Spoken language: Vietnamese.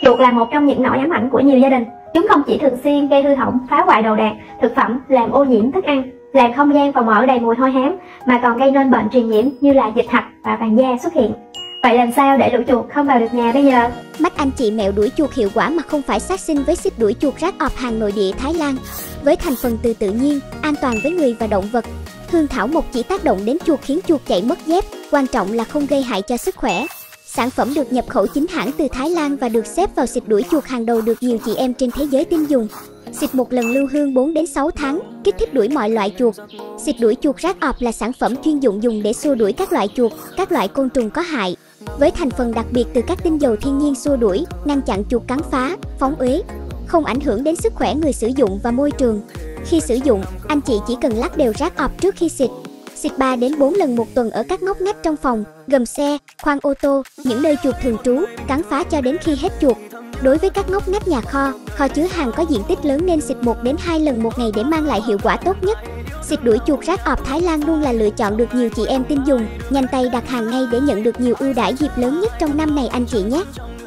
Chuột là một trong những nỗi ám ảnh của nhiều gia đình. Chúng không chỉ thường xuyên gây hư hỏng, phá hoại đồ đạc, thực phẩm, làm ô nhiễm thức ăn, làm không gian phòng ở đầy mùi hôi hám, mà còn gây nên bệnh truyền nhiễm như là dịch hạch và vàng da xuất hiện. Vậy làm sao để lũ chuột không vào được nhà bây giờ? Mắt anh chị mẹo đuổi chuột hiệu quả mà không phải sát sinh với xịt đuổi chuột Rag Off hàng nội địa Thái Lan. Với thành phần từ tự nhiên, an toàn với người và động vật. Hương thảo mộc chỉ tác động đến chuột khiến chuột chạy mất dép, quan trọng là không gây hại cho sức khỏe. Sản phẩm được nhập khẩu chính hãng từ Thái Lan và được xếp vào xịt đuổi chuột hàng đầu được nhiều chị em trên thế giới tin dùng. Xịt một lần lưu hương 4 đến 6 tháng, kích thích đuổi mọi loại chuột. Xịt đuổi chuột Rag Off là sản phẩm chuyên dụng dùng để xua đuổi các loại chuột, các loại côn trùng có hại. Với thành phần đặc biệt từ các tinh dầu thiên nhiên xua đuổi, ngăn chặn chuột cắn phá, phóng uế, không ảnh hưởng đến sức khỏe người sử dụng và môi trường. Khi sử dụng, anh chị chỉ cần lắc đều Rag Off trước khi xịt. Xịt 3 đến 4 lần một tuần ở các ngóc ngách trong phòng, gầm xe, khoang ô tô, những nơi chuột thường trú, cắn phá cho đến khi hết chuột. Đối với các ngóc ngách nhà kho, kho chứa hàng có diện tích lớn nên xịt 1 đến 2 lần một ngày để mang lại hiệu quả tốt nhất. Xịt đuổi chuột Rag Off Thái Lan luôn là lựa chọn được nhiều chị em tin dùng. Nhanh tay đặt hàng ngay để nhận được nhiều ưu đãi dịp lớn nhất trong năm này anh chị nhé.